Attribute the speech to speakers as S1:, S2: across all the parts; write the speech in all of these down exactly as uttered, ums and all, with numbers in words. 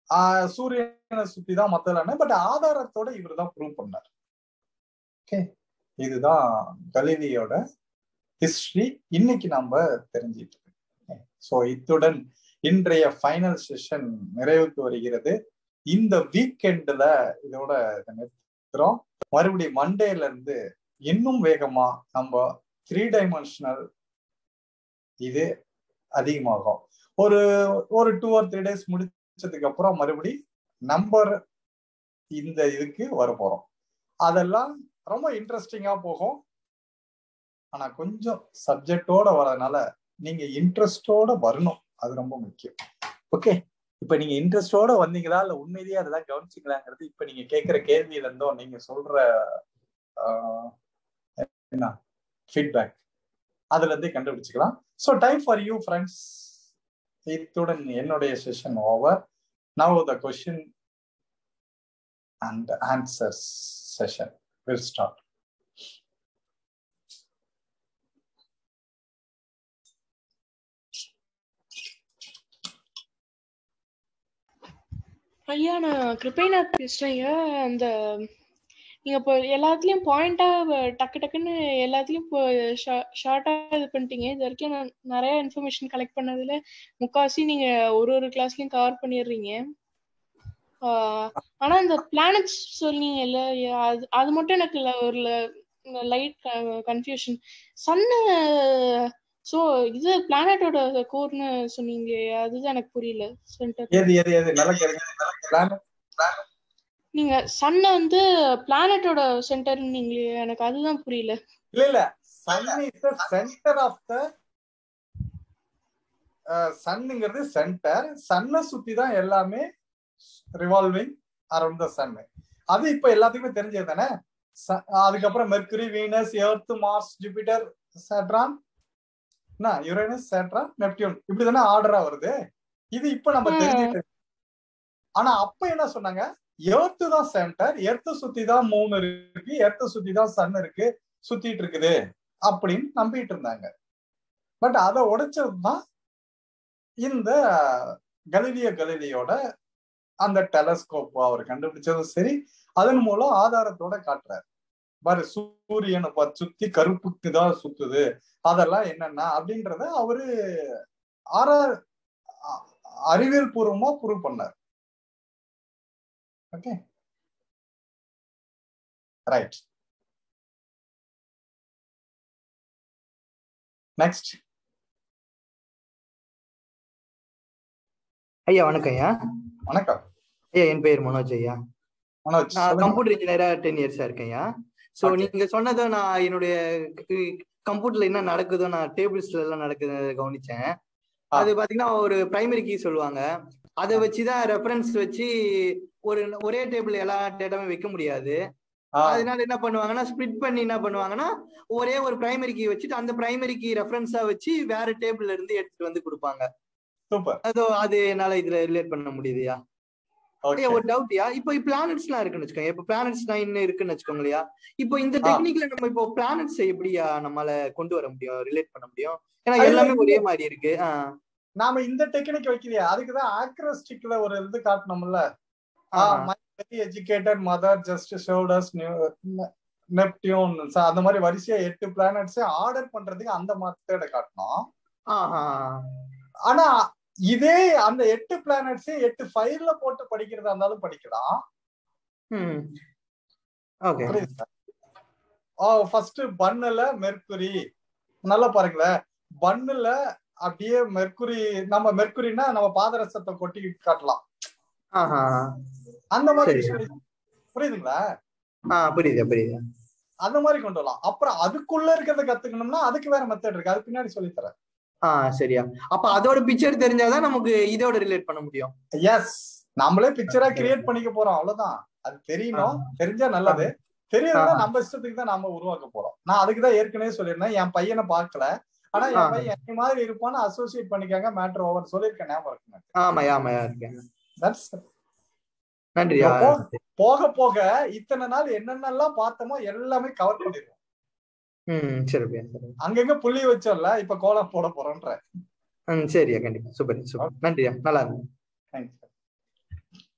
S1: ஆஹ் சூரியனை சுத்தி தான் மத்தலான, பட் ஆதாரத்தோட இவர் தான் ப்ரூவ் பண்ணார். ஓகே, இதுதான் கலீலியோட ஹிஸ்டரி இன்னைக்கு நாம தெரிஞ்சிட்டு இருக்கோம். ஸோ இத்துடன் இன்றைய ஃபைனல் செஷன் நிறைவுக்கு வருகிறது. இந்த வீக்கெண்ட்ல இதோட நிறுத்துறோம். மறுபடியும் மண்டேல இருந்து இன்னும் வேகமா நம்ம த்ரீ டைமென்ஷனல் இது அதிகமாகும். ஒரு ஒரு டூ ஆர் த்ரீ டேஸ் முடிச்சதுக்கு அப்புறம் மறுபடி நம்பர் இந்த இதுக்கு வர போறோம். அதெல்லாம் ரொம்ப இன்ட்ரெஸ்டிங்கா போகும். ஆனா கொஞ்சம் சப்ஜெக்டோட வரதுனால நீங்க இன்ட்ரெஸ்டோட வரணும், அது ரொம்ப முக்கியம். ஓகே, இப்ப நீங்க இன்ட்ரெஸ்டோட வந்தீங்களா இல்ல உண்மையிலேயே அதெல்லாம் கவனிச்சிங்களாங்கிறது இப்ப நீங்க கேட்கிற கேள்வியில இருந்தோ நீங்க சொல்ற என்ன ஃபீட்பேக் அதுல இருந்தே கண்டுபிடிச்சுக்கலாம். So time for you friends. இத்துடன் என்னுடைய session over. Now the question and answers session will start.
S2: ஐயா, நான் கிருபைநாத் பேசுறேங்க. அந்த நீங்க இப்போ எல்லாத்துலயும் பாயிண்டா டக்கு டக்குன்னு எல்லாத்துலயும் இப்போ ஷார்ட்டா இது பண்ணிட்டீங்க. இது வரைக்கும் நான் நிறைய இன்ஃபர்மேஷன் கலெக்ட் பண்ணதுல முக்காவாசி நீங்க ஒரு ஒரு கிளாஸ்லயும் கவர் பண்ணிடுறீங்க. ஆனா இந்த பிளானட்ஸ் சொன்னீங்கல்ல, அது அது மட்டும் எனக்கு ஒரு லைட் கன்ஃபியூஷன். சன்னு சோ இது பிளானட்டோட கோர்னு சொன்னீங்க, அதுதான் எனக்கு புரியல. நீங்க சன்ன வந்து பிளானட்டோட சென்டர் நீங்களே, எனக்கு அதுதான் புரியல.
S1: இல்ல இல்ல, sun is the centre of the சன்ங்கிறது சென்டர். சன்னை சுத்தி தான் எல்லாமே ரிவால்விங் அரௌண்ட் தி சன். அது இப்ப எல்லாத்துக்குமே தெரிஞ்சது தானே. அதுக்கப்புறம் Mercury, Venus, Earth, Mars, Jupiter, Saturn, Uranus, Saturn, Neptune, இப்படிதானே ஆர்டரா வருது. இது இப்ப நம்ம தெரிஞ்சுட்டு. ஆனா அப்ப என்ன சொன்னாங்க, எர்த்து தான் சென்டர், எர்த்த சுத்தி தான் மூணு இருக்கு, எர்த்த சுத்தி தான் சன் இருக்கு, சுத்திட்டு இருக்குது அப்படின்னு நம்பிட்டு இருந்தாங்க. பட் அதை உடைச்சதுதான் இந்த கலீலியோ கலீலியோட அந்த டெலஸ்கோப் அவர் கண்டுபிடிச்சதும் சரி, அதன் மூலம் ஆதாரத்தோட காட்டுறாரு. பாரு, சூரியனை பார்த்து சுத்தி கருப்புக்கு தான் சுத்துது, அதெல்லாம் என்னன்னா அப்படின்றத அவரு ஆரா அறிவியல் பூர்வமா ப்ரூவ் பண்ணார். Okay, right. நெக்ஸ்ட்.
S3: ஐயா வணக்கம். ஐயா
S1: வணக்கம்.
S3: ஐயா, என் பெயர் மனோஜ். ஐயா,
S1: மனோஜ்,
S3: நான் கம்ப்யூட்டர் இன்ஜினியரா டென் இயர்ஸா இருக்கேன். ஐயா, ஸோ நீங்க சொன்னதை நான் என்னுடைய கம்ப்யூட்டர்ல என்ன நடக்குதோ, நான் டேபிள்ஸ்ல எல்லாம் நடக்குது கவனிச்சேன். அது பாத்தீங்கன்னா ஒரு பிரைமரி கீ சொல்லுவாங்க, அதை வச்சுதான் ரெஃபரன்ஸ் வச்சு ஒரு ஒரே டேபிள் எல்லா டேட்டாவும் வைக்க முடியாது. அதனால என்ன பண்ணுவாங்கன்னா, ஸ்பிளிட் பண்ணி என்ன பண்ணுவாங்கன்னா, ஒரே ஒரு பிரைமரி கீ வச்சுட்டு அந்த பிரைமரி கீ ரெஃபரன்ஸா வச்சு வேற டேபிள்ல இருந்து எடுத்துட்டு வந்து கொடுப்பாங்க. அதோ அது என்னால இதுல ரிலேட் பண்ண முடியுதுயா. ஒரு டவுட்யா, இப்போ பிளானட்ஸ் எல்லாம் இருக்குன்னு வச்சுக்கோங்க. இப்போ பிளானட்ஸ் நைன் இருக்குன்னு வச்சுக்கோங்களையா. இப்போ இந்த டெக்னிக்ல நம்ம இப்போ பிளானட்ஸ் எப்படியா நம்மளால கொண்டு வர முடியும், ரிலேட் பண்ண முடியும்? ஏன்னா எல்லாமே ஒரே மாதிரி இருக்கு.
S1: நாம இந்த டெக்னிக் வைக்கலையா, அதுக்குதான் ஆக்ரோஸ்டிக்ல ஒரு இது காட்டணும்ல. My very educated mother just showed us Neptune, அந்த மாதிரி வரிசையா எட்டு பிளானட்ஸ் ஆர்டர் பண்றதுக்கு அந்த மெத்தட காட்டணும். ஆனா இதே அந்த எட்டு பிளானட்ஸ் எட்டு ஃபைல்ல போட்டு படிக்கிறதா இருந்தாலும் படிக்கலாம். ஃபர்ஸ்ட் பன்னுல மெர்க்குரி, நல்லா பாருங்களேன். பன்னுல அப்படியே மெர்க்குரி, நம்ம மெர்க்குரினா நம்ம பாதரசத்தை கொட்டி காட்டலாம். அந்த மாதிரி புரியுதுங்களா?
S3: புரியுது புரியுது.
S1: அந்த மாதிரி கொண்டு வரலாம். அப்புறம் அதுக்குள்ள இருக்கிறத கத்துக்கணும்னா அதுக்கு வேற மெத்தட் இருக்கு, அது பின்னாடி சொல்லி தரேன்.
S3: ஆஹ் சரியா. அப்ப அதோட பிக்சர் தெரிஞ்சாதான் நமக்கு இதோட ரிலேட் பண்ண முடியும்.
S1: எஸ், நம்மளே பிக்சரா கிரியேட் பண்ணிக்க போறோம், அவ்வளவுதான். அது தெரியணும், தெரிஞ்சா நல்லது. தெரியறதுனா நம்ம இஷ்டத்துக்கு தான் நாம உருவாக்க போறோம். நான் அதுக்குதான் ஏற்கனவே சொல்லியிருந்தேன், என் பையனை பார்க்கல, ஆனா என் பையன் என்ன மாதிரி இருப்பான்னு அசோசியேட் பண்ணிக்காங்க, மேட்டர் ஓவர் சொல்லியிருக்கேன், ஞாபகம் இருக்குங்க.
S3: ஆமாயா ஆமாயா இருக்கேன்.
S1: நன்றியா. போக போக இத்தனை நாள் என்னென்னலாம் பார்த்தோமோ எல்லாமே கவர் பண்ணிடுவோம்.
S3: ம் சரி.
S1: அங்கங்க புள்ளி வச்சோம்ல, இப்ப கோலம் போட போறோம்ன்ற.
S3: ம் சரியா, கண்டிப்பா. Super super. நன்றியா, நல்லா இருக்கு.
S1: தேங்க்ஸ்.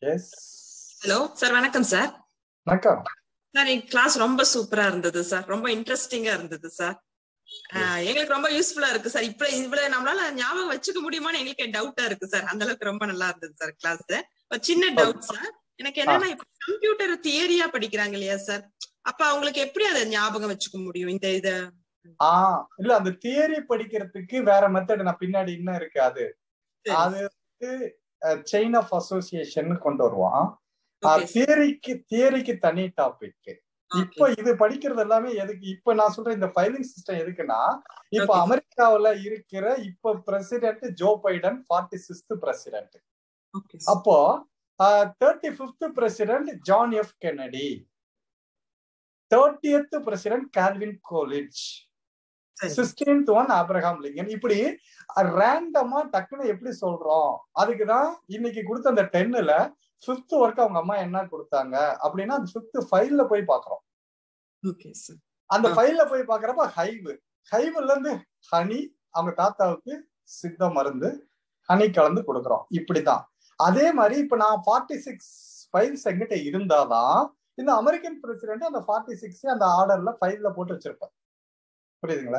S1: எஸ்
S4: ஹலோ சார், வணக்கம் சார்.
S1: வணக்கம்
S4: சார், எங்க கிளாஸ் ரொம்ப சூப்பரா இருந்தது சார், ரொம்ப இன்ட்ரெஸ்டிங்கா இருந்தது சார். ஆஹ் எங்களுக்கு ரொம்ப யூஸ்ஃபுல்லா இருக்கு சார். இப்ப இவ்வளவு நம்மளால ஞாபகம் வச்சுக்க முடியுமான்னு எங்களுக்கு டவுட்டா இருக்கு சார். அந்த அளவுக்கு ரொம்ப நல்லா இருந்தது சார் கிளாஸ். ஒரு சின்ன டவுட் சார் எனக்கு என்னன்னா, இப்ப கம்ப்யூட்டர் தியரியா படிக்கிறாங்க இல்லையா சார், அப்ப அவங்களுக்கு எப்படி அதை ஞாபகம் வச்சுக்க முடியும் இந்த இத?
S1: ஆஹ் இல்ல, அந்த தியரி படிக்கிறதுக்கு வேற மெத்தட் நான் பின்னாடி இன்னும் இருக்கு. அது அது செயின் ஆஃப் அசோசியேஷன் கொண்டு வருவான். தியரிக்கு தியரிக்கு தனி டாபிக். இப்ப இது படிக்கிறது எல்லாமே எதுக்கு? இப்ப நான் சொல்றேன் இந்த ஃபைலிங் சிஸ்டம் எதுக்குன்னா, இப்ப அமெரிக்காவுல இருக்கிற இப்ப president Joe Biden forty sixth president. அப்போ thirty fifth president John F Kennedy, thirtieth president Calvin Coolidge, sixteenth one Abraham Lincoln. இப்படி ரேண்டமா டக்குன்னு எப்படி சொல்றோம்? அதுக்குதான் இன்னைக்கு கொடுத்த அந்த டென்னுல பிப்த் ஒர்க் அவங்க அம்மா என்ன கொடுத்தாங்க அப்படின்னா, அந்த பிப்த் ஃபைல்ல போய் பாக்குறோம். அந்த ஃபைல்ல போய் பாக்குறப்ப ஹைவ் ஹைவ்ல இருந்து ஹனி, அவங்க தாத்தாவுக்கு சித்த மருந்து ஹனி கலந்து கொடுக்குறோம். இப்படிதான். அதே மாதிரி இப்ப நான் ஃபார்ட்டி சிக்ஸ் ஃபைல்ஸ் எங்கிட்ட இருந்தாதான் இந்த அமெரிக்கன் பிரசிடென்ட் அந்த ஃபார்ட்டி சிக்ஸ் அந்த ஆர்டர்ல ஃபைல்ல போட்டு வச்சிருப்பேன். புரியுதுங்களா?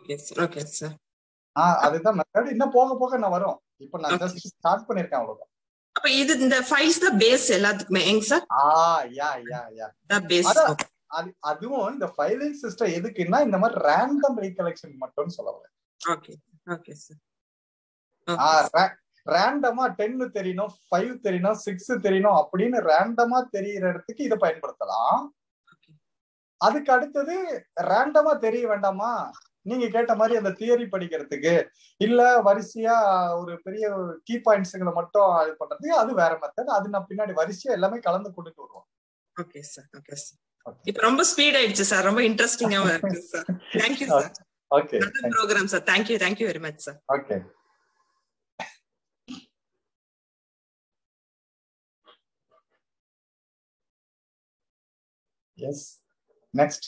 S1: ஆஹ் அதுதான் மெத்தட். இன்னும் போக போக நான் வரும். இப்ப நான் ஜஸ்ட் ஸ்டார்ட் பண்ணிருக்கேன், அவ்வளவுதான்.
S4: அப்ப இது இந்த ஃபைல்ஸ் தான் பேஸ் எல்லாத்துக்குமே எங்க சார்?
S1: ஆ யா யா யா
S4: த பேஸ்.
S1: அது அதுவும் இந்த ஃபைலிங் சிஸ்டம் எதுக்குன்னா, இந்த மாதிரி ரேண்டம் ரீகலெக்ஷன் மட்டும் சொல்லல.
S4: Okay okay sir.
S1: ஆ ரேண்டமா டென் தெரியணும், ஃபைவ் தெரியணும், சிக்ஸ் தெரியணும் அப்படின்னு ரேண்டமா தெரியற இடத்துக்கு இதை பயன்படுத்தலாம். அதுக்கு அடுத்தது ரேண்டமா தெரிய வேண்டாமா, நீங்க கேட்ட மாதிரி அந்த தியரி படிக்கிறதுக்கு இல்ல வரிசையா ஒரு பெரிய கீ பாயிண்ட்ஸ்களை மட்டும் இது பண்றதுக்கு அது வேற மெத்தட். அது நான் பின்னாடி வரிசையா எல்லாமே கலந்து கொண்டுட்டு வருவோம்.
S4: Okay sir. Okay sir. இப்போ ரொம்ப ஸ்பீட் ஆயிடுச்சு சார், ரொம்ப இன்ட்ரெஸ்டிங்காவும் இருக்கு sir. Thank you sir.
S1: Okay,
S4: நல்ல programme sir. Thank you thank you very much sir.
S1: Okay. Yes, next.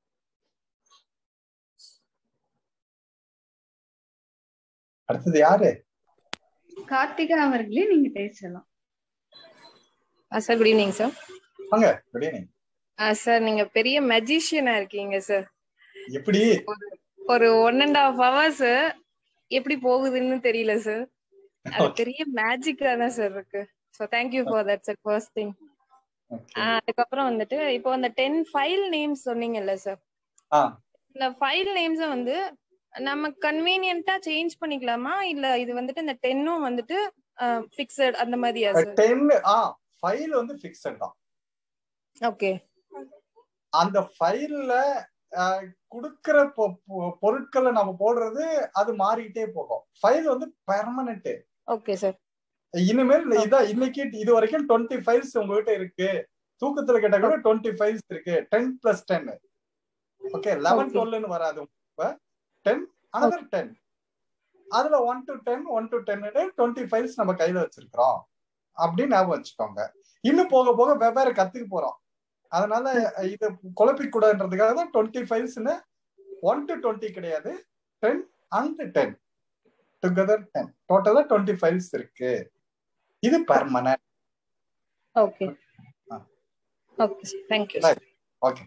S1: அடுத்தது யாரு?
S5: கார்த்திகா அவர்களே, நீங்க பேசலாம்.
S6: Sir good evening sir.
S1: வாங்க. Good evening
S6: sir. நீங்க பெரிய மெஜிஷியனா இருக்கீங்க சார்.
S1: எப்படி
S6: ஒரு ஒன் அண்ட் ஹாஃப் ஹவர்ஸ் எப்படி போகுதுன்னு தெரியல சார். அது பெரிய மேஜிக்கா தான் சார் இருக்கு. So thank you for that sir, first thing. அதுக்கப்புறம் வந்துட்டு இப்போ அந்த டென் ஃபைல் நேம்ஸ் சொன்னீங்கல்ல சார், இந்த ஃபைல் நேம்ஸ வந்து நம்ம கன்வீனியன்ட்டா சேஞ்ச் பண்ணிக்கலாமா, இல்ல இது வந்துட்டு இந்த டென்னும் வந்துட்டு ஃபிக்ஸட் அந்த மாதிரியா சார்?
S1: டென் ஆ ஃபைல் வந்து ஃபிக்ஸட் தான்.
S6: ஓகே.
S1: அந்த ஃபைல்ல குடுக்கிற பொருட்களை நம்ம போடுறது அது மாறிட்டே போகும். ஃபைல் வந்து பெர்மனன்ட்.
S6: Okay sir.
S1: இனிமேல் இதான் இன்னைக்கு இது வரைக்கும் டுவெண்ட்டி ஃபைல்ஸ் உங்ககிட்ட இருக்கு. தூக்கத்துல கேட்ட கூட டுவெண்ட்டி ஃபைல்ஸ் இருக்கு. Ten plus ten. Okay, eleven டுவெல்னு வராது. Ten another ten. அதுல one two ten one two ten twenty files நம்ம கையில வச்சிருக்கிறோம் அப்படின்னு ஞாபகம் வச்சுக்கோங்க. இன்னும் போக போக வெவ்வேறு கத்துக்கு போறோம். அதனால இதை குழப்பிக்கூடாதுன்றதுக்காக தான் டுவெண்ட்டி ஃபைல்ஸ்னு ஒன் டு டுவெண்ட்டி கிடையாது, ten and ten together ten. டோட்டலா டுவெண்ட்டி ஃபைல்ஸ் இருக்கு. இது permanent.
S6: Okay okay thank you.
S1: Okay.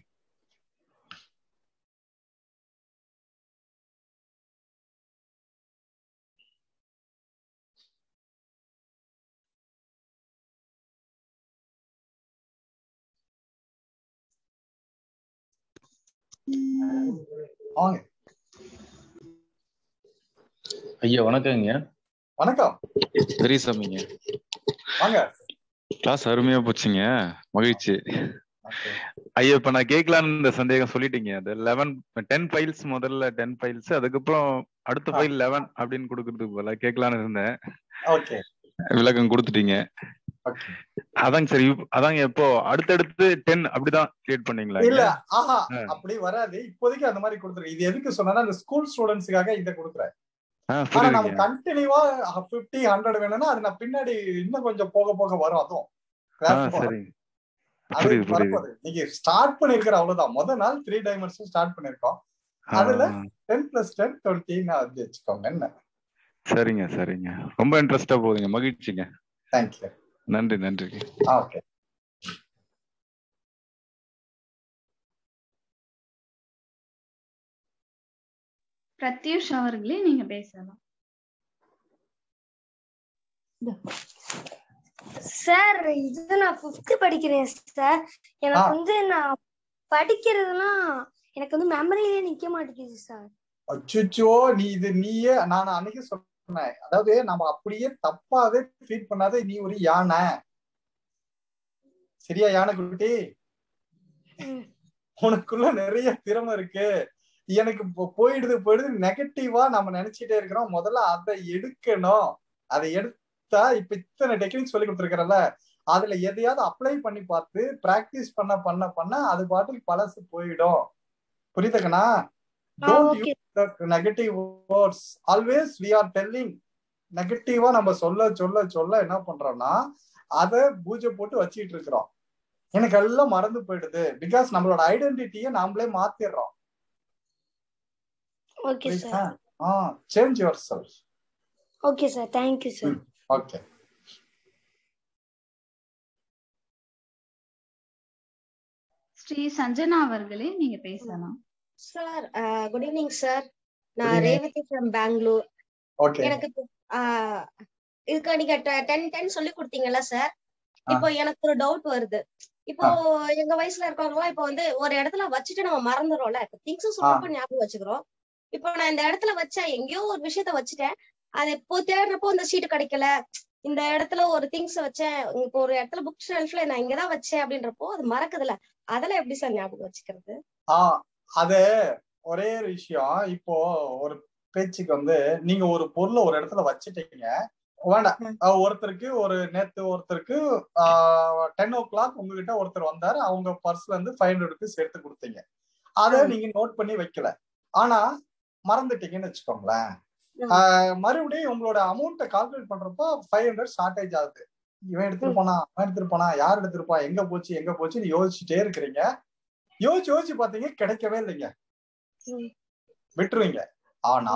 S7: ஐயா வணக்கங்க.
S1: வணக்கம்.
S7: பெரியசாமிங்க.
S1: வாங்க.
S7: கிளாஸ் அருமையா போச்சுங்க, மகிழ்ச்சி. ஐயா இப்ப நான் கேட்கலான்னு இந்த சந்தேகம் சொல்லிட்டீங்க. அது லெவன் டென் ஃபைல்ஸ், முதல்ல டென் ஃபைல்ஸ், அதுக்கப்புறம் அடுத்த ஃபைல் லெவன் அப்படின்னு கொடுக்கறதுக்கு போல கேட்கலான்னு இருந்தேன்.
S1: ஓகே,
S7: விளக்கம் கொடுத்துட்டீங்க. அதாங்க சரி. அதாங்க இப்போ அடுத்தடுத்து டென் அப்படிதான் கிரியேட் பண்ணீங்களா?
S1: இல்ல, ஆஹா அப்படி வராது. இப்போதைக்கு அந்த மாதிரி கொடுத்துருக்கேன். இது எதுக்கு சொன்னா, இந்த ஸ்கூல் ஸ்டூடெண்ட்ஸ்க்காக இதை கொடுக்குறேன். ஆனா நம்ம கண்டினியூவா பிப்டி ஹண்ட்ரட் வேணும்னா அது நான் பின்னாடி இன்னும் கொஞ்சம் போக போக வரும். அதுவும் நீங்க ஸ்டார்ட் பண்ணிருக்கிற அவ்வளவுதான். முதல் நாள் த்ரீ டைமென்ஷன் ஸ்டார்ட் பண்ணிருக்கோம். அதுல டென் பிளஸ் டென் டுவெண்ட்டி வந்து வச்சுக்கோங்க. என்ன?
S7: சரிங்க சரிங்க, ரொம்ப இன்ட்ரெஸ்டா போகுதுங்க, மகிழ்ச்சிங்க.
S1: தேங்க்யூ.
S7: நன்றி நன்றி.
S1: ஓகே.
S5: பிரத்யூஷ் அவர்களே நீங்க பேசலாம்.
S8: சார் இது நான் ஃபிஃப்த் படிக்கிறேன் சார். எனக்கு வந்து நான் படிக்கிறதுனா எனக்கு வந்து மெமரியிலே நிக்க மாட்டேங்குது சார்.
S1: அச்சோ, நீ இது நீயே நான் அன்னைக்கு சொன்னேன். அதாவது நம்ம அப்படியே தப்பாவே ஃபீல் பண்ணாத, நீ ஒரு யானை. சரியா யானை குட்டி? உனக்குள்ள நிறைய திறமை இருக்கு. எனக்கு போயிடுது போயிடுது நெகட்டிவா நம்ம நினைச்சிட்டே இருக்கிறோம். முதல்ல அதை எடுக்கணும். அதை எடுத்தா இப்ப இத்தனை டெக்னிக் சொல்லி கொடுத்துருக்கிறல்ல, அதுல எதையாவது அப்ளை பண்ணி பார்த்து பிராக்டிஸ் பண்ண பண்ண பண்ண அது பாட்டுக்கு பழசு போயிடும். புரியுதுக்கண்ணா? Don't use the negative words. Always we are telling நெகட்டிவா நம்ம சொல்ல சொல்ல சொல்ல என்ன பண்றோம்னா அதை பூஜை போட்டு வச்சுட்டு இருக்கிறோம். எனக்கு எல்லாம் மறந்து போயிடுது. பிகாஸ் நம்மளோட ஐடென்டிட்டியை நாமளே மாத்திடுறோம்.
S8: Okay sir.
S1: Ah change yourself.
S8: Okay sir, thank you sir.
S1: Okay.
S5: Shri Sanjana அவர்களே நீங்க பேசலாம்.
S9: Sir good evening sir. நான் ரேவதி ஃப்ரம் பெங்களூர்.
S1: ஓகே.
S9: எனக்கு இதுக்கு நீங்க டென் டென் சொல்லி கொடுத்தீங்கல்ல சார். இப்போ எனக்கு ஒரு டவுட் வருது. இப்போ எங்க வயசுல இருக்கவங்க இப்போ வந்து ஒரு இடத்துல வச்சுட்டு நம்ம மறந்துடும்ல. திங்ஸ் சொல்றப்ப ஞாபகம் வச்சுக்கிறோம். இப்போ நான் இந்த இடத்துல வச்சா எங்கேயோ ஒரு விஷயத்த வச்சுட்டேன், அதை இப்போ தேடுறப்போ இந்த சீட்டு கிடைக்கல, இந்த இடத்துல ஒரு திங்ஸ் வச்சேன், இப்போ ஒரு இடத்துல புக் ஷெல்ஃப்ல நான் இங்கதான் வச்சேன் அப்படின்றப்போ அது மறக்குதுல, அதெல்லாம் எப்படி சார் ஞாபகம் வச்சுக்கிறது?
S1: ஆஹ் அது ஒரே விஷயம். இப்போ ஒரு பேச்சுக்கு வந்து நீங்க ஒரு பொருளை ஒரு இடத்துல வச்சுட்டீங்க, வேண்டாம் ஒருத்தருக்கு ஒரு நேத்து ஒருத்தருக்கு ஆஹ் டென் ஓ கிளாக் உங்ககிட்ட ஒருத்தர் வந்தாரு, அவங்க பர்ஸ்ல இருந்து ஃபைவ் ஹண்ட்ரட் ருபீஸ் எடுத்து கொடுத்தீங்க. அதை நீங்க நோட் பண்ணி வைக்கல, ஆனா மறந்துட்டீங்கன்னு வச்சுக்கோங்களேன். மறுபடியும் உங்களோட அமௌண்ட்டை கால்குலேட் பண்றப்போ ஃபைவ் ஹண்ட்ரட் ஷார்டேஜ் ஆகுது. இவன் எடுத்துட்டு போனா அவன் எடுத்துட்டு போனா யார் எடுத்துருப்பா, எங்க போச்சு எங்க போச்சுன்னு யோசிச்சுட்டே இருக்கிறீங்க. யோசிச்சு யோசிச்சு பாத்தீங்க கிடைக்கவே இல்லைங்க, விட்டுருவீங்க. ஆனா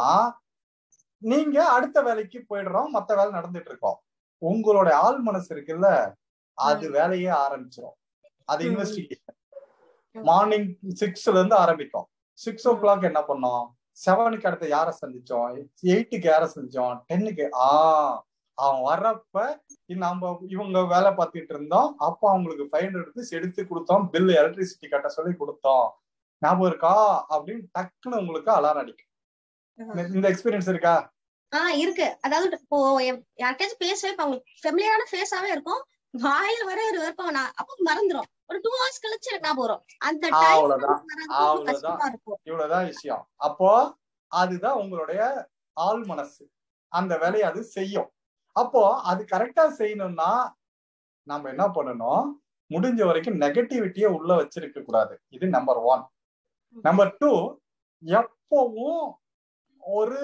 S1: நீங்க அடுத்த வேலைக்கு போயிடுறோம், மத்த வேலை நடந்துட்டு இருக்கோம். உங்களோட ஆள் மனசு இருக்குல்ல, அது வேலையே ஆரம்பிச்சிடும். அது இன்வெஸ்டிகேஷன் மார்னிங் சிக்ஸ்ல இருந்து ஆரம்பிக்கும். சிக்ஸ் ஓ கிளாக் என்ன பண்ணோம், செவனுக்கு அடுத்து யார சந்திச்சோம், எயிட்டுக்கு யார சந்திச்சோம், டென்னுக்கு ஆஹ் அவன் வர்றப்ப நம்ம இவங்க வேலை பார்த்துட்டு இருந்தோம், அப்ப அவங்களுக்கு ஃபைவ் ஹண்ட்ரட் ருபீஸ் எடுத்து கொடுத்தோம், பில் எலக்ட்ரிசிட்டி கட்ட சொல்லி கொடுத்தோம், ஞாபகம் இருக்கா அப்படின்னு டக்குன்னு உங்களுக்கு அலாரம் அடிக்கும். இந்த எக்ஸ்பீரியன்ஸ் இருக்கா?
S9: ஆஹ் இருக்கு. அதாவது இப்போ யார்கிட்டயாச்சும் பேசவே இப்ப அவங்களுக்கு ஃபெமிலியரான ஃபேஸாவே இருக்கும், வாயில வர ஒரு இருப்பாங்க, அப்ப மறந்துடும். ஒரு டூ ஹவர்ஸ் கழிச்சு எனக்கு ஞாபகம் வரும். அந்த
S1: அவ்வளவுதான் அவ்வளவுதான் இவ்வளவுதான் விஷயம். அப்போ அதுதான் உங்களுடைய ஆள் மனசு, அந்த வேலையை அது செய்யும். அப்போ அது கரெக்டா செய்யணும்னா நம்ம என்ன பண்ணணும், முடிஞ்ச வரைக்கும் நெகட்டிவிட்டியை உள்ள வச்சிருக்க கூடாது. இது நம்பர் ஒன். நம்பர் டூ, எப்பவும் ஒரு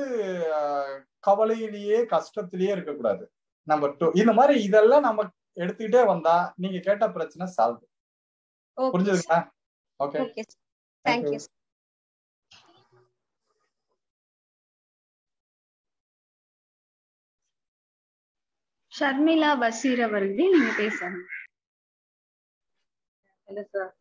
S1: கவலையிலேயே கஷ்டத்திலேயே இருக்கக்கூடாது. நம்பர் டூ, இந்த மாதிரி இதெல்லாம் நம்ம எடுத்துக்கிட்டே வந்தா நீங்க கேட்ட பிரச்சனை சால்வ். புரிஞ்சுதுங்களா? Okay,
S9: thank you.
S5: Sharmila Basheer அவர்களே நீங்க பேசணும்.
S10: இல்ல சார்,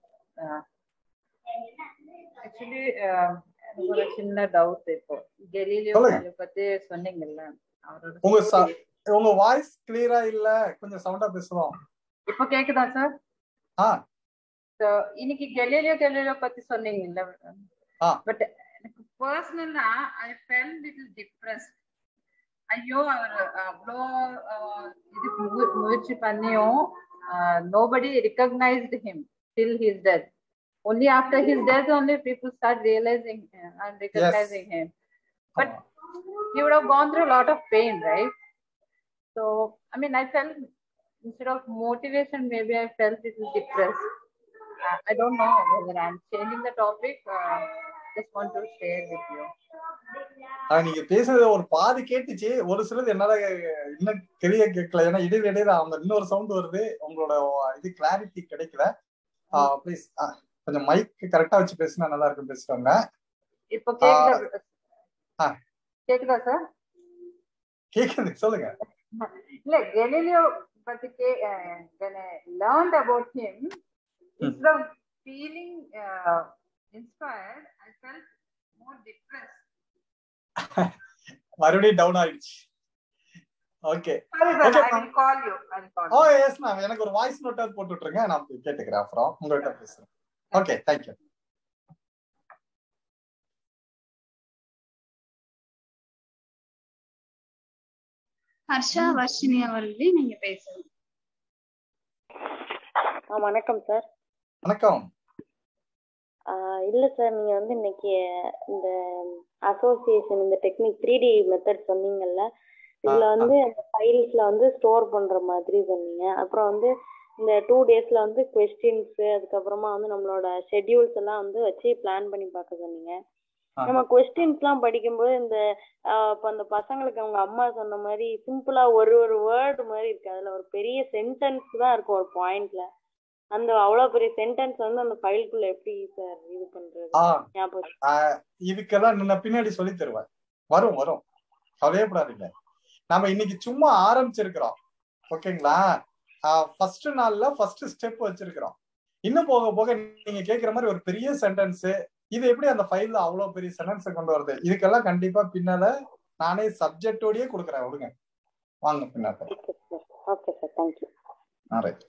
S10: ஆக்சுவலி ஒரு சின்ன டவுட். இப்போ கெலீலியோ பத்தி சொன்னீங்கல்ல, அவரோட
S1: உங்க வாய்ஸ் கிளியரா இல்ல, கொஞ்சம் சவுண்டா பேசலாம்.
S10: இப்போ கேக்குதா சார்?
S1: ஆ
S10: சோ இன்னைக்கு கெலீலியோ கெலீலியோ பத்தி சொன்னீங்கல்ல, பட் எனக்கு பர்சனலா ஐ ஃபெல்ட் லிட்டில் டிப்ரெஸ்ட். ஐயோ அவர் அவ்வளோ இது முயற்சி பண்ணியும் nobody recognized him till his death. Only after his death only people start realizing and recognizing yes. him. But he would have gone through a lot of pain, right? So I mean, I felt instead of motivation, maybe I felt it was depressed. uh, I don't know whether I'm changing the topic. uh, just want to share with you.
S1: நீங்க பேசுறது ஒரு பாதி கேட்டுச்சு, ஒரு சிலது என்னால இன்னும் தெரிய கேட்கல. ஏன்னா இடையில இடையில அவங்க இன்னொரு சவுண்ட் வருது, உங்களோட இது கிளாரிட்டி கிடைக்கல. ப்ளீஸ் கொஞ்சம் மைக் கரெக்டா வச்சு பேசினா நல்லா இருக்கும். பேசுவாங்க.
S10: இப்போ கேக்குதா? கேக்குதா சார்?
S1: கேக்குது, சொல்லுங்க.
S10: இல்ல Galileo but uh, when I learned about him, instead of feeling uh, inspired, I felt more depressed.
S1: மறுபடியும் டவுன் ஆயிடுச்சு. Okay
S10: okay I will call you. I will call you.
S1: Oh yes ma'am, எனக்கு ஒரு voice note போட்டு விட்டுருங்க, நான் கேட்டுக்கிறேன் அப்புறம் உங்கள்கிட்ட பேசுறேன். Okay thank you.
S5: Harsha Varshini அவர்களே நீங்க பேசுங்க.
S11: வணக்கம் சார்.
S1: வணக்கம்.
S11: இல்ல சார், நீங்க வந்து இன்னைக்கு இந்த அசோசியேஷன் இந்த டெக்னிக் த்ரீ டி மெத்தட் சொன்னீங்கல்ல, இதுல வந்து அந்த ஃபைல்ஸ்ல வந்து ஸ்டோர் பண்ற மாதிரி சொன்னீங்க. அப்புறம் வந்து இந்த டூ டேஸ்ல வந்து கொஸ்டின்ஸ், அதுக்கப்புறமா வந்து நம்மளோட ஷெட்யூல்ஸ் எல்லாம் வந்து வச்சு பிளான் பண்ணி பார்க்க சொன்னீங்க. நம்ம கொஸ்டின்ஸ் எல்லாம் படிக்கும்போது இந்த இப்போ அந்த பசங்களுக்கு அவங்க அம்மா சொன்ன மாதிரி சிம்பிளா ஒரு ஒரு வேர்டு மாதிரி இருக்கு, அதுல ஒரு பெரிய சென்டென்ஸ் தான் இருக்கும் ஒரு பாயிண்ட்ல. அந்த அவ்வளவு பெரிய சென்டென்ஸ் வந்து அந்த ஃபைலுக்குள்ள எப்படி சார் இது பண்றது?
S1: இதுக்கெல்லாம் நான் பின்னாடி சொல்லி தருவேன். வரும் வரும் கவலையப்படாதீங்க. நம்ம இன்னைக்கு சும்மா ஆரம்பிச்சிருக்கிறோம், ஓகேங்களா? ஃபர்ஸ்ட் நாள்ல ஃபர்ஸ்ட் ஸ்டெப் வச்சிருக்கிறோம். இன்னும் போக போக நீங்க கேட்கிற மாதிரி ஒரு பெரிய சென்டென்ஸ், இது எப்படி அந்த ஃபைல்ல அவ்வளவு பெரிய சென்டென்ஸ் கொண்டு வருது, இதுக்கெல்லாம் கண்டிப்பா பின்னால நானே சப்ஜெக்டோடயே கொடுக்குறேன். விடுங்க, வாங்க பின்னால.
S11: Okay sir, thank you.
S1: Alright.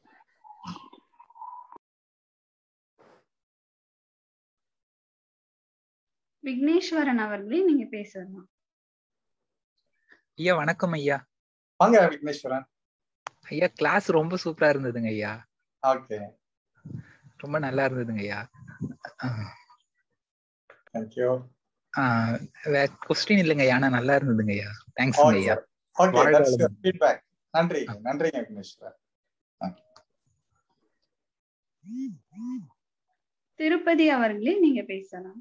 S5: Vigneswaran அவர்களே நீங்க பேசலாம்.
S12: ஐயா வணக்கம் ஐயா.
S1: வாங்க விக்னேஸ்வரன்.
S12: ஐயா கிளாஸ் ரொம்ப சூப்பரா இருந்ததுங்க ஐயா.
S1: ஓகே,
S12: ரொம்ப நல்லா இருந்ததுங்க ஐயா.
S1: Thank you.
S12: ஆ வேற क्वेश्चन இல்லங்க ஐயா, ஆனா நல்லா இருந்ததுங்க ஐயா. தேங்க்ஸ் ஐயா.
S1: Okay, that's your feedback. நன்றி நன்றிங்க விக்னேஸ்வரன்.
S5: திருப்பதி அவர்களே நீங்க பேசலாம்.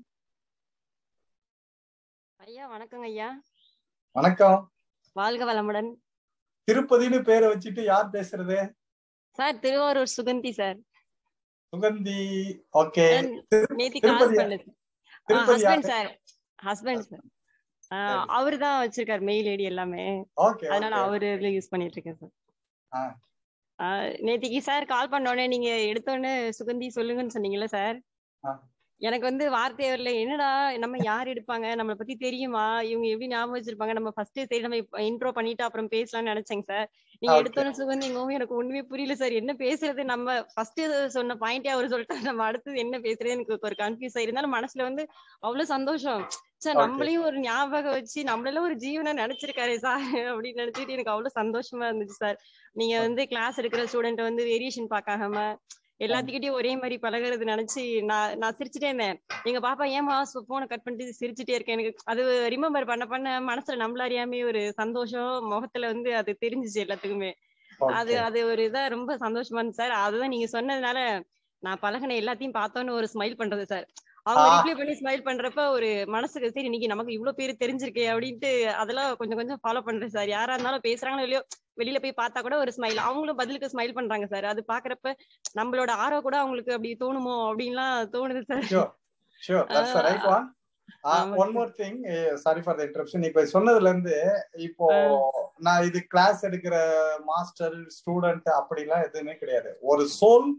S13: ஐயா வணக்கங்க ஐயா.
S1: வணக்கம்.
S13: வாழ்க வளமுடன்.
S1: திருப்பதின்னு பேரை வச்சுட்டு யார் பேசுறது?
S13: Sir Thiruvarur Suganthi sir.
S1: Suganthi. Okay.
S13: நேத்தி கால் பண்ணது. Husband sir. Husband sir. அவர்தான் வச்சிருக்காரு மெயில் ஐடி எல்லாமே. அதனால அவரு யூஸ் பண்ணிட்டு இருக்கேன் சார். நேத்திக்கு சார் கால் பண்ண உடனே நீங்க எடுத்தோடனே சுகந்தி சொல்லுங்கன்னு சொன்னீங்கல்ல சார், எனக்கு வந்து வார்த்தை வரல. என்னடா நம்ம யார் எடுப்பாங்க, நம்மளை பத்தி தெரியுமா, இவங்க எப்படி ஞாபகம் வச்சிருப்பாங்க, நம்ம ஃபர்ஸ்ட் சரி நம்ம இன்ட்ரோ பண்ணிட்டு அப்புறம் பேசலாம்னு நினைச்சேங்க சார். நீங்க எடுத்தோன்னு சுகந்திங்க எனக்கு ஒண்ணுமே புரியல சார், என்ன பேசுறது, நம்ம ஃபர்ஸ்ட் சொன்ன பாயிண்டே அவர் சொல்லிட்டாரு, நம்ம அடுத்தது என்ன பேசுறது எனக்கு ஒரு கன்ஃபியூஸ் ஆயிருந்தாலும் மனசுல வந்து அவ்வளவு சந்தோஷம். சார் நம்மளையும் ஒரு ஞாபகம் வச்சு நம்மளெல்லாம் ஒரு ஜீவனை நினைச்சிருக்காரு சார் அப்படின்னு நினைச்சிட்டு எனக்கு அவ்வளவு சந்தோஷமா இருந்துச்சு சார். நீங்க வந்து கிளாஸ் எடுக்கிற ஸ்டூடெண்ட் வந்து வேரியேஷன் பார்க்காம எல்லாத்துக்கிட்டையும் ஒரே மாதிரி பழகிறது நினைச்சு நான் நான் சிரிச்சுட்டே இருந்தேன். எங்க பாப்பா ஏமா போனை கட் பண்ணிட்டு சிரிச்சுட்டே இருக்கேன். எனக்கு அது ரிமெம்பர் பண்ண பண்ண மனசுல நம்மள அறியாமே ஒரு சந்தோஷம் முகத்துல வந்து அது தெரிஞ்சிச்சு எல்லாத்துக்குமே. அது அது ஒரு இதா ரொம்ப சந்தோஷமா இருந்துச்சு சார். அதுதான் நீங்க சொன்னதுனால நான் பழகின எல்லாத்தையும் பார்த்தோன்னு ஒரு ஸ்மைல் பண்றது சார். அவங்க ரிப்ளை பண்ணி ஸ்மைல் பண்றப்ப ஒரு மனசுக்கு சரி இன்னைக்கு நமக்கு இவ்வளவு பேரு தெரிஞ்சிருக்கே அப்படின்ட்டு அதெல்லாம் கொஞ்சம் கொஞ்சம் ஃபாலோ பண்றேன் சார். யாரா இருந்தாலும் பேசுறாங்களோ இல்லையோ வெளியில போய் பார்த்தா கூட ஒரு ஸ்மைல், அவங்களும் பதிலுக்கு ஸ்மைல் பண்றாங்க சார். அது பாக்குறப்ப நம்மளோட ஆர்வம் கூட அவங்களுக்கு அப்படி தோணுமோ அப்படின்லாம் தோணுது sir.
S1: Sure, that's the right one. Uh, one more thing, uh, sorry for the interruption. இப்ப சொன்னதுல இருந்து இப்போ நான் இது கிளாஸ் எடுக்கிற மாஸ்டர் ஸ்டூடெண்ட் அப்படிலாம் எதுவுமே கிடையாது. ஒரு soul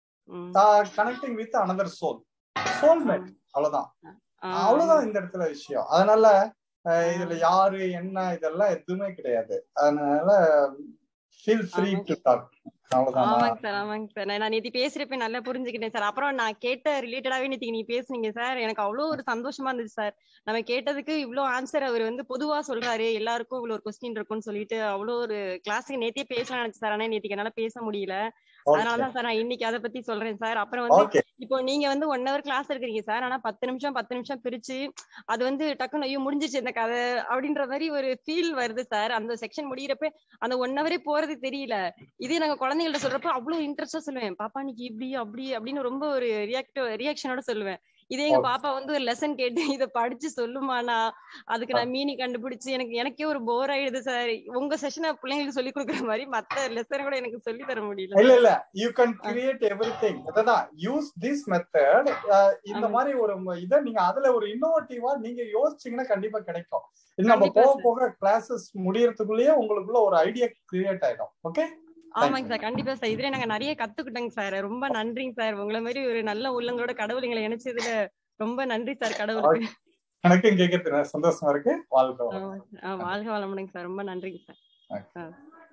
S1: connecting with another soul, soulmate, அவ்வளவுதான். அவ்வளவுதான் இந்த இடத்துல விஷயம். அதனால இதுல யாரு என்ன இதெல்லாம் எதுவுமே கிடையாது. அதனால feel free to talk.
S13: ஆமாங்க சார், ஆமாங்க சார். நான் நேத்தி பேசுறப்ப நல்லா புரிஞ்சுக்கிட்டேன் சார். அப்புறம் நான் கேட்ட ரிலேட்டடாவே நேத்திக்கு நீங்க பேசுனீங்க சார், எனக்கு அவ்வளவு ஒரு சந்தோஷமா இருந்துச்சு சார். நம்ம கேட்டதுக்கு இவ்வளவு ஆன்சர் அவர் வந்து பொதுவா சொல்றாரு, எல்லாருக்கும் இவ்வளவு ஒரு கொஸ்டின் இருக்கும்னு சொல்லிட்டு அவ்வளவு ஒரு கிளாஸுக்கு நேத்தியே பேசலாம் நினைச்சு சார். ஆனா நேத்திக்கு என்னால பேச முடியல. அதனாலதான் சார் நான் இன்னைக்கு அதை பத்தி சொல்றேன் சார். அப்புறம் வந்து இப்போ நீங்க வந்து ஒன் ஹவர் கிளாஸ் எடுக்கிறீங்க சார், ஆனா பத்து நிமிஷம் பத்து நிமிஷம் பிரிச்சு அது வந்து டக்குன்னு ஐயோ முடிஞ்சிச்சு இந்த கதை அப்படின்ற மாதிரி ஒரு ஃபீல் வருது சார். அந்த செக்ஷன் முடியிறப்ப அந்த ஒன் ஹவரே போறது தெரியல. இதே நாங்க குழந்தைங்கள்ட்ட சொல்றப்ப அவ்வளவு இன்ட்ரெஸ்டா சொல்லுவேன், பாப்பா இன்னைக்கு இப்படி அப்படி அப்படின்னு ரொம்ப ஒரு ரியாக்டிவ் ரியாக்ஷனோட சொல்லுவேன். இதே எங்க பாப்பா வந்து ஒரு லெசன் கேட்டு இதை படிச்சு சொல்லுமானா அதுக்கு நான் மீனிங் கண்டுபிடிச்சு எனக்கு எனக்கே ஒரு போர் ஆயிடுது சார். உங்க செஷனை பிள்ளைங்களுக்கு சொல்லி கொடுக்குற மாதிரி மத்த லெசன் கூட எனக்கு சொல்லி தர முடியல.
S1: இல்ல இல்ல, you can create everything. அதான் யூஸ் திஸ் மெத்தட். இந்த மாதிரி ஒரு இதை நீங்க அதுல ஒரு இன்னோவேட்டிவா நீங்க யோசிச்சீங்கன்னா கண்டிப்பா கிடைக்கும். நம்ம போக போக கிளாஸஸ் முடியறதுக்குள்ளேயே உங்களுக்குள்ள ஒரு ஐடியா கிரியேட் ஆயிடும். ஓகே,
S13: ஆமாங்க சார், கண்டிப்பா சார். இதுல நாங்க நிறைய கத்துக்கிட்டோங்க சார். ரொம்ப நன்றிங்க சார். உங்களை மாதிரி ஒரு நல்ல உள்ளங்களோட கடவுள் எங்களை இணைச்சதுல ரொம்ப நன்றி சார் கடவுளுக்கு.
S1: எனக்கும் கேட்கறது சந்தோஷமா இருக்கு. வாழ்க
S13: வாழ்க வளமுடன் சார். ரொம்ப நன்றிங்க சார்.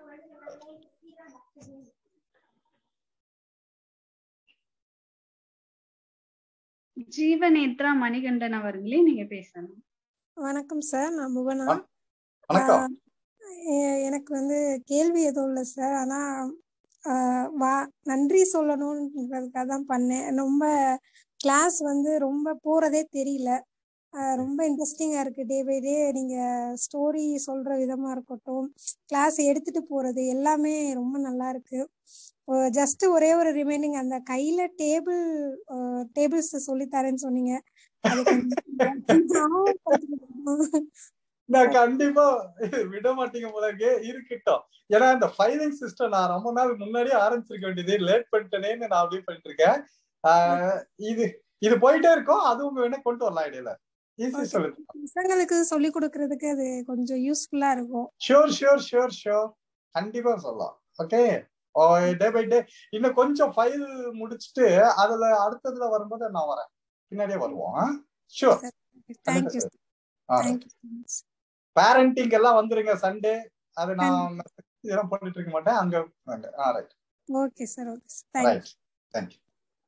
S5: ஜீவநேத்ரா மணிகண்டன் அவர்களே நீங்க பேசணும்.
S14: வணக்கம் சார், நான் புவனா.
S1: வணக்கம்.
S14: எனக்கு வந்து கேள்வி எதுவும் இல்லை சார், ஆனா வா நன்றி சொல்லணும்ன்றதுக்காக தான் பண்ணேன். ரொம்ப கிளாஸ் வந்து ரொம்ப போறதே தெரியல, ரொம்ப இன்ட்ரெஸ்டிங்கா இருக்கு. டே பை டே நீங்க ஸ்டோரி சொல்ற விதமா இருக்கட்டும், கிளாஸ் எடுத்துட்டு போறது எல்லாமே ரொம்ப நல்லா இருக்கு. ஜஸ்ட் ஒரே ஒரு ரிமைனிங், அந்த கையில டேபிள் டேபிள்ஸ் சொல்லி தரேன்னு சொன்னீங்க, அது
S1: நான் கண்டிப்பா விட மாட்டீங்க போலக்கே இருக்கட்டும். ஏன்னா இந்த ஃபைலிங் சிஸ்டம் நான் ரொம்ப நாள் முன்னாடியே ஆரம்பிச்சிருக்க வேண்டியது, லேட் பண்ணிட்டேனேன்னு நான் அப்படியே பண்ணிட்டு இருக்கேன். ஆஹ் இது இது போயிட்டே இருக்கும், அதுவும் வேணா கொண்டு வரலாம் இடையில.
S14: பசங்களுக்கு சொல்லி கொடுக்கறதுக்கு அது கொஞ்சம் யூஸ்ஃபுல்லா இருக்கும்.
S1: ஷியோர் ஷியோர் ஷியோர் ஷியோர் கண்டிப்பா சொல்லலாம். ஓகே, டே பை டே இன்னும் கொஞ்சம் ஃபைல் முடிச்சுட்டு அதுல அடுத்ததுல வரும்போது நான் வரேன், பின்னாடியே வருவோம். ஷியோர்.
S14: தேங்க்யூ.
S1: பேரண்டிங் எல்லாம் வந்துருங்க சண்டே. அது நான் இதெல்லாம் பண்ணிட்டு இருக்க மாட்டேன் அங்க. Ah right.
S14: Okay sir. Okay sir.
S1: Right. Thank you.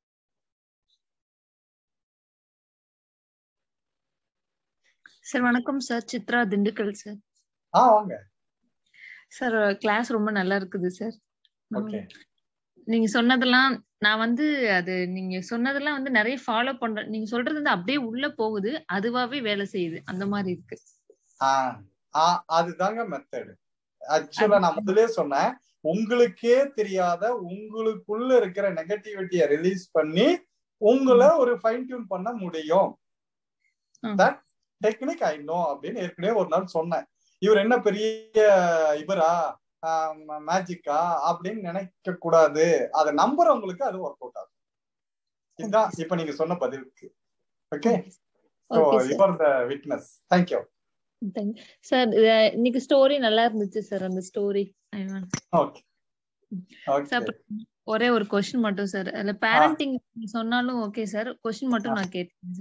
S15: Sir வணக்கம் சார். சித்ரா, திண்டுக்கல் சார்.
S1: ஆ வாங்க
S15: சார். கிளாஸ் ரொம்ப நல்லா இருக்குது சார்.
S1: ஓகே.
S15: நீங்க சொன்னதெல்லாம் நான் வந்து அது நீங்க சொன்னதெல்லாம் வந்து நிறைய ஃபாலோ பண்றேன். நீங்க சொல்றது வந்து அப்படியே உள்ள போகுது, அதுவாவே வேலை செய்யுது, அந்த மாதிரி இருக்கு.
S1: அதுதாங்க மெத்தட். ஆக்சுவலா நான் முதலே சொன்னேன், உங்களுக்கே தெரியாத உங்களுக்குள்ள இருக்கிற நெகட்டிவிட்டியை ரிலீஸ் பண்ணி உங்களை ஒரு ஃபைன் டியூன் பண்ண முடியும். தட் டெக்னிக் ஐ நோ அப்படின்னு ஏற்கனவே ஒரு நாள் சொன்னேன். இவர் என்ன பெரிய இவரா மேஜிக்கா அப்படின்னு நினைக்க கூடாது, அதை நம்புறவங்களுக்கு அது ஒர்க் அவுட் ஆகும். இதுதான் இப்ப நீங்க சொன்ன பதிலுக்கு. Okay, so you are the witness. Thank you
S15: sir. இன்னைக்கு ஸ்டோரி நல்லா இருந்துச்சு சார். அந்த ஸ்டோரி
S1: ஓகே ஓகே.
S15: ஒரே ஒரு क्वेश्चन மட்டும் சார். அதுல பேரண்டிங் சொன்னாலும் ஓகே சார். क्वेश्चन மட்டும் நான் கேட்டேன்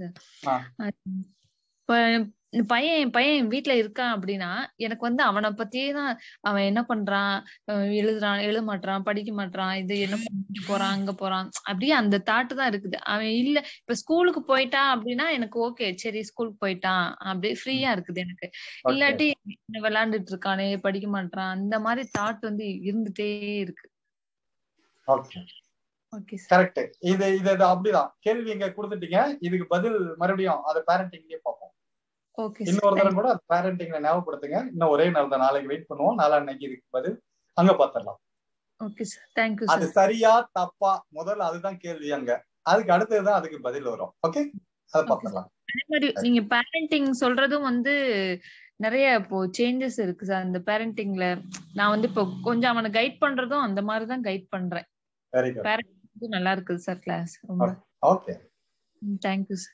S15: சார். பையன் பையன் வீட்டுல இருக்கான் அப்படின்னா எனக்கு வந்து அவனை பத்தியே தான், அவன் என்ன பண்றான், எழுதுறான், எழுத மாட்டான், படிக்க மாட்டான், இது என்ன பண்ணிட்டு போறான், அங்க போறான், அப்படியே அந்த தாட்டு தான் இருக்குது. அவன் இல்ல இப்ப ஸ்கூலுக்கு போயிட்டான் அப்படின்னா எனக்கு ஓகே, சரி ஸ்கூலுக்கு போயிட்டான் அப்படியே ஃப்ரீயா இருக்குது எனக்கு. இல்லாட்டி விளையாண்டுட்டு இருக்கானே, படிக்க மாட்டான், அந்த மாதிரி தாட் வந்து இருந்துட்டே இருக்கு.
S1: Okay okay correct. இது இது அப்படிதான் கேள்வி இங்க கொடுத்துட்டீங்க. இதுக்கு பதில் மறுபடியும் அதை பேரண்டிங்லயே பார்ப்போம். இன்னொரு தடவை கூட பேரண்டிங்ல ஞாபகப்படுத்துங்க. இன்னும் ஒரே நாள் தான், நாளைக்கு வெயிட் பண்ணுவோம். நாளைக்கு இதுக்கு பதில் அங்க பாத்திரலாம்.
S15: Okay sir. Thank you sir.
S1: அது சரியா தப்பா முதல்ல அதுதான் கேள்வி அங்க, அதுக்கு அடுத்ததுதான் அதுக்கு பதில் வரும். ஓகே, அத பாத்திரலாம்.
S15: அதே மாதிரி நீங்க பேரண்டிங் சொல்றதும் வந்து நிறைய இப்போ சேஞ்சஸ் இருக்கு சார் அந்த பேரண்டிங்ல. நான் வந்து இப்போ கொஞ்சம் அவனை கைட் பண்றதும் அந்த மாதிரி தான் கைட் பண்றேன்.
S1: Very good.
S15: பேரண்டிங் நல்லா இருக்குது சார் கிளாஸ். ரொம்ப
S1: ஓகே,
S15: தேங்க் யூ சார்.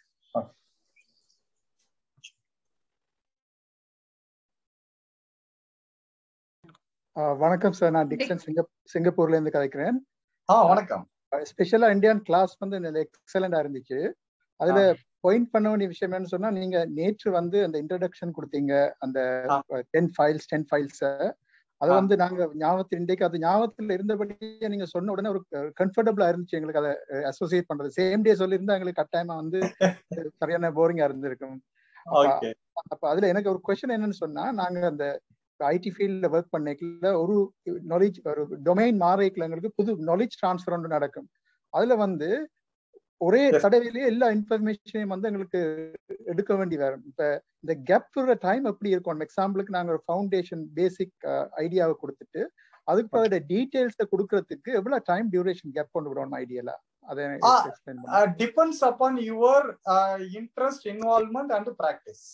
S16: வணக்கம் சார். நான் டிக்சன் சிங்கப் சிங்கப்பூர்ல இருந்து கதைக்கிறேன்.
S1: வணக்கம்.
S16: ஸ்பெஷலா இந்தியன் கிளாஸ் வந்து எக்ஸலண்டா இருந்துச்சு. அதுல பாயிண்ட் பண்ண வேண்டிய விஷயம் என்னன்னு சொன்னா, நீங்க நேற்று வந்து அந்த இன்ட்ரடக்ஷன் கொடுத்தீங்க, அந்த டென் ஃபைல்ஸ் டென் ஃபைல்ஸ் அதை வந்து நாங்க ஞாபகத்தில் இன்றைக்கு அது ஞாபகத்துல இருந்தபடியே நீங்க சொன்ன உடனே ஒரு கம்ஃபர்டபுளா இருந்துச்சு எங்களுக்கு அதை அசோசியேட் பண்றது. சேம் டே சொல்லியிருந்தா எங்களுக்கு கட்டாயமா வந்து சரியான போரிங்கா இருந்திருக்கும். அப்ப அதுல எனக்கு ஒரு கொஸ்டின் என்னன்னு சொன்னா, நாங்க அந்த ஐடி ஃபீல்ட்ல ஒர்க் பண்ணிக்கல ஒரு நாலேஜ் ஒரு டொமைன் மாறிக்கல எங்களுக்கு புது நாலேஜ் டிரான்ஸ்ஃபர் ஒன்று நடக்கும். அதுல வந்து ஒரே தடவையிலேயே எல்லா இன்ஃபர்மேஷனையும் வந்து எங்களுக்கு எடுக்க வேண்டி வரும். இப்ப இந்த கேப் டைம் எப்படி இருக்கும்? எக்ஸாம்பிளுக்கு நாங்க ஒரு ஃபவுண்டேஷன் பேசிக் ஐடியாவை கொடுத்துட்டு அதுக்கு அதோட டீடைல்ஸை கொடுக்கறதுக்கு எவ்வளவு டைம் டியூரேஷன் கேப் கொண்டு விடணும் ஐடியால? அதை
S1: depends upon your interest, involvement and practice.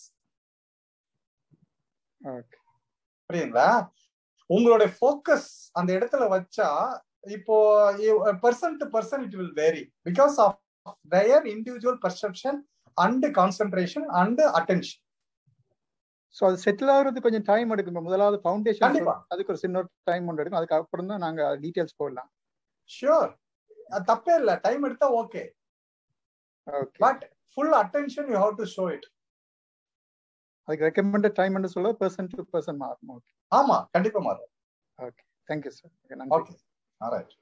S16: Okay,
S1: புரியுங்களா? உங்களுடைய ஃபோக்கஸ் அந்த இடத்துல வச்சா இப்போ person to person it will vary because of their individual perception and concentration and attention.
S16: So அது செட்டில் ஆகுறது கொஞ்சம் டைம் எடுக்கும். முதலாவது ஃபவுண்டேஷன்
S1: கண்டிப்பா
S16: அதுக்கு ஒரு சின்ன டைம் ஒன்று எடுக்கும். அதுக்கப்புறம் தான் நாங்க டீடைல்ஸ் போடலாம்.
S1: ஷூர், தப்பே இல்லை, டைம் எடுத்தா okay.
S16: Okay,
S1: but full attention you have to show it.
S16: அதுக்கு ரெக்கமெண்டட் டைம் என்று சொல்ல பர்சன் டு பர்சன் மாறும். ஓகே,
S1: ஆமா கண்டிப்பா மாறும்.
S16: Okay, thank you sir. நன்றி.
S1: Okay, alright.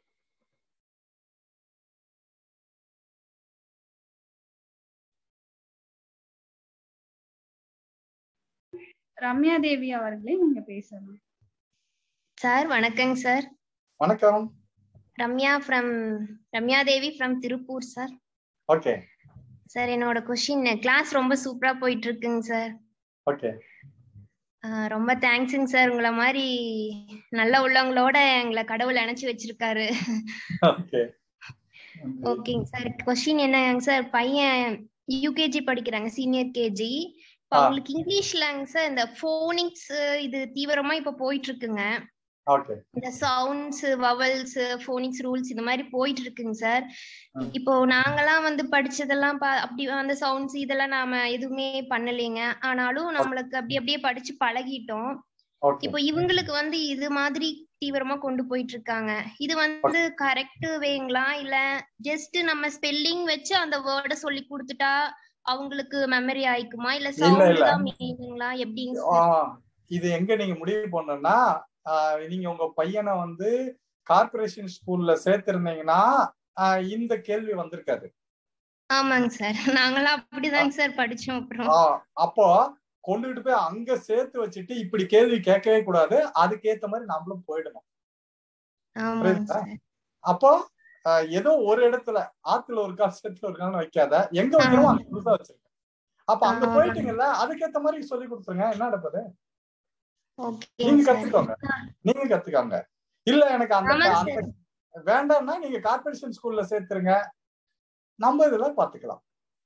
S5: ரம்யா தேவி அவர்களே நீங்க பேசணும்.
S17: சார் வணக்கங்க சார்.
S1: வணக்கம்.
S17: Ramya from Ramya Devi from Tiruppur sir.
S1: Okay
S17: sir, என்னோட கொஸ்டின், கிளாஸ் ரொம்ப சூப்பரா போயிட்டு இருக்குங்க சார்.
S1: ஓகே,
S17: ரொம்ப தேங்க்ஸுங்க சார். உங்களை மாதிரி நல்ல உள்ளவங்களோட எங்களை கடவுள் இணைச்சு வச்சிருக்காரு.
S1: ஓகே
S17: ஓகேங்க சார். கொஸ்டின் என்னங்க சார், பையன் யூகேஜி படிக்கிறாங்க, சீனியர் கேஜி. இப்ப அவங்களுக்கு இங்கிலீஷ்லங்க சார் இந்த ஃபோனிக்ஸ் இது தீவிரமா இப்ப போயிட்டு இருக்குங்க.
S1: ஓகே,
S17: இந்த சவுண்ட்ஸ், வவல்ஸ், ஃபோனிக்ஸ் ரூல்ஸ் இந்த மாதிரி போயிட்டு இருக்குங்க சார். இப்போ நாங்கெல்லாம் வந்து படிச்சதெல்லாம் அப்படி அந்த சவுண்ட்ஸ் இதெல்லாம் நாம எதுவுமே பண்ணலைங்க. ஆனாலும் நம்மளுக்கு அப்படி அப்படியே படிச்சு பழகிட்டோம். இப்போ இவங்களுக்கு வந்து இது மாதிரி தீவிரமா கொண்டு போயிட்டு இருக்காங்க. இது வந்து கரெக்ட் வேங்களா, இல்ல ஜஸ்ட் நம்ம ஸ்பெல்லிங் வச்சு அந்த வேர்டை சொல்லி கொடுத்துட்டா அவங்களுக்கு மெமரி ஆயிக்குமா, இல்ல சவுண்ட் தான் மீனிங்களா, எப்படிங்க?
S1: இது எங்க நீங்க முடிவு பண்ணணும்னா, நீங்க உங்க பையனை வந்து கார்ப்பரேஷன் ஸ்கூல்ல சேர்த்திருந்தீங்கன்னா இந்த கேள்வி வந்திருக்காது.
S17: ஆமாங்க சார், நாங்களாம் அப்படிதாங்க சார் படிச்சோம். அப்புறம்
S1: அப்போ கொண்டுகிட்டு போய் அங்க சேர்த்து வச்சுட்டு இப்படி கேள்வி கேட்கவே கூடாது. அதுக்கேத்த மாதிரி நம்மளும் போயிடணும். அப்போ ஏதோ ஒரு இடத்துல ஆத்துல ஒரு கால் சேத்துல ஒரு கால் வைக்காத, எங்க வைக்கிறோம் அங்க புதுசா வச்சிருக்க. அப்ப அங்க போயிட்டீங்கல்ல, அதுக்கேத்த மாதிரி சொல்லி கொடுத்துருங்க. என்ன நடப்பது, நீங்க கத்துக்கோங்க, நீங்க கத்துக்காங்க. இல்ல எனக்கு அந்த வேண்டாம்னா நீங்க கார்ப்பரேஷன் ஸ்கூல்ல சேர்த்துருங்க, நம்ம இதெல்லாம் பாத்துக்கலாம்.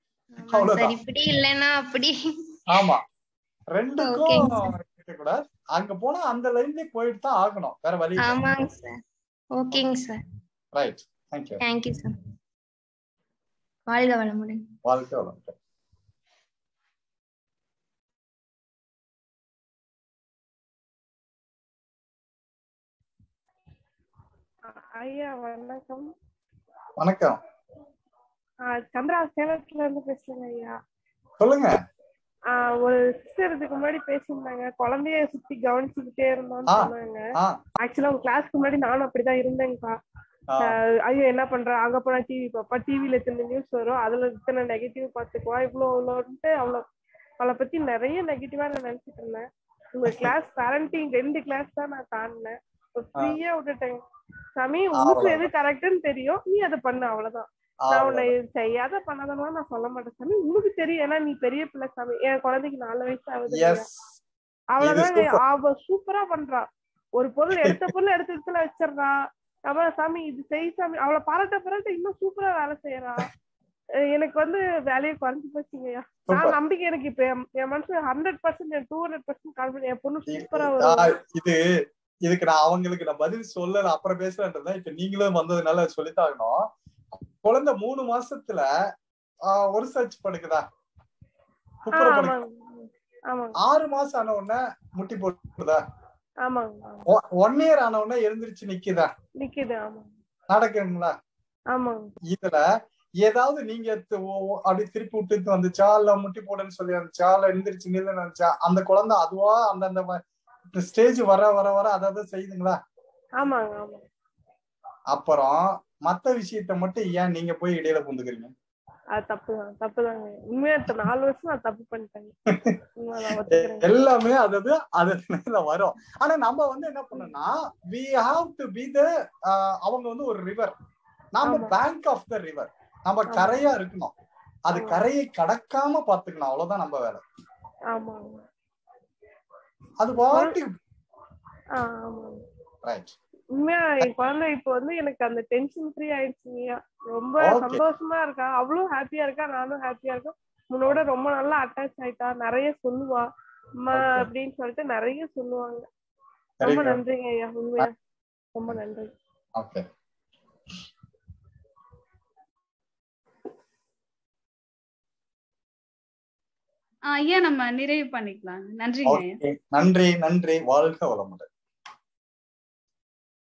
S17: அவ்வளவுதான்.
S1: ஆமா, ரெண்டுக்கும் கூடாது. அங்க போனா அந்த லைன்லயே போயிட்டு தான் ஆகணும், வேற வழி.
S17: ஆமாங்க சார். ஓகேங்க sir.
S1: Right, thank you.
S17: Thank you sir. வாழ்க வளமுடன்.
S1: வாழ்க வளமுடன்.
S18: ஐயா வணக்கம்.
S1: வணக்கம்.
S18: சந்திரா சேலத்துல இருந்து பேசுறேங்க ஐயா.
S1: சொல்லுங்க.
S18: ஒரு சிஸ்டர் இதுக்கு முன்னாடி பேசியிருந்தாங்க, குழந்தைய சுத்தி கவனிச்சுக்கிட்டே இருந்தோம்னு சொன்னாங்க. ஆக்சுவலா உங்க கிளாஸ்க்கு முன்னாடி நானும் அப்படிதான் இருந்தேங்கக்கா. ஐயோ என்ன பண்ற, அங்க போனா டிவி பாப்பா, டிவில இத்தனை நியூஸ் வரும், அதுல இத்தனை நெகட்டிவ் பாத்துக்குவா, இவ்வளவு இவ்வளோன்ட்டு அவ்வளவு அவளை பத்தி நிறைய நெகட்டிவா நான் நினைச்சிட்டு இருந்தேன். உங்க கிளாஸ் பேரண்டிங் ரெண்டு கிளாஸ் தான் நான் தாண்டினேன், ஃப்ரீயா விட்டுட்டேன். சாமி உனக்கு எது கரெக்ட்னு தெரியும், நீ அதை பண்ணு, அவ்வளவுதான். நான் உன்னை செய்யாத பண்ணாதனால நான் சொல்ல மாட்டேன் சாமி, உனக்கு தெரியும், ஏன்னா நீ பெரிய பிள்ளை சாமி. என் குழந்தைக்கு நாலு வயசு ஆகுது. அவ்வளவுதான். அவ சூப்பரா பண்றா, ஒரு பொருள் எடுத்த பொருள் எடுத்த இடத்துல வச்சிடறா. அவ சாமி இது செய் சாமி, அவளை பாராட்ட பாராட்ட இன்னும் சூப்பரா வேலை செய்யறா. எனக்கு வந்து வேலையை குறைஞ்சு போச்சுங்கய்யா. நான் நம்பிக்கை எனக்கு இப்ப என் மனசு hundred percent two hundred percent confidence, என் பொண்ணு சூப்பரா வரும்.
S1: இது இதுக்கு நான் அவங்களுக்கு நான் பதில் சொல்லல, அப்புறம் பேசுறேன்றதான். இப்ப நீங்களும் வந்ததுனால சொல்லித்தாகணும். குழந்தை மூணு மாசத்துல ஒரு சர்ச் படுக்குதா, ஆறு மாசம் ஆன உடனே முட்டி போட்டுதா, ஒன் இயர் ஆன உடனே எழுந்திருச்சு நிக்குதா,
S18: நிக்குது
S1: நடக்குங்களா? இதுல ஏதாவது நீங்க அப்படி திருப்பி விட்டு வந்துச்சா, இல்ல முட்டி போடுன்னு சொல்லி வந்துச்சா, இல்ல எழுந்திருச்சு நின்று வந்துச்சா, அந்த குழந்தை அதுவா அந்த ஸ்டேஜ் வர வர வர அதாவது செய்யுதுங்களா?
S18: ஆமாங்க.
S1: அப்புறம் மத்த விஷயத்த மட்டும் ஏன் நீங்க போய் இடையில புந்துக்கிறீங்க?
S18: அது தப்புதான், தப்புதாங்க. உண்மையா நாலு வருஷம் நான் தப்பு பண்ணிட்டேன்.
S1: எல்லாமே அதாவது அது வரும். ஆனா நம்ம வந்து என்ன பண்ணோம்னா, we have to be the அவங்க வந்து ஒரு ரிவர், நாம பேங்க் ஆஃப் த ரிவர், நம்ம கரையா இருக்கணும். அது கரையை கடக்காம பாத்துக்கணும், அவ்வளவுதான் நம்ம வேலை. அது பாட்டு ரைட்.
S18: உண்மையா என் குழந்தை இப்ப வந்து எனக்கு அந்த டென்ஷன் ஃப்ரீ ஆயிடுச்சுங்கய்யா. ரொம்ப சந்தோஷமா இருக்கா, அவ்வளவு ஹாப்பியா இருக்கா, நானும் ஹாப்பியா இருக்கேன். உன்னோட ரொம்ப நல்லா அட்டாச் ஆயிட்டா, நிறைய சொல்லுவா அம்மா அப்படின்னு சொல்லிட்டு நிறைய சொல்லுவாங்க. ரொம்ப நன்றிங்க ஐயா, உண்மையா ரொம்ப நன்றி.
S5: ஐயா நம்ம நிறைவு பண்ணிக்கலாம். நன்றிங்க ஐயா.
S1: நன்றி நன்றி வாழ்க வளமுடன்.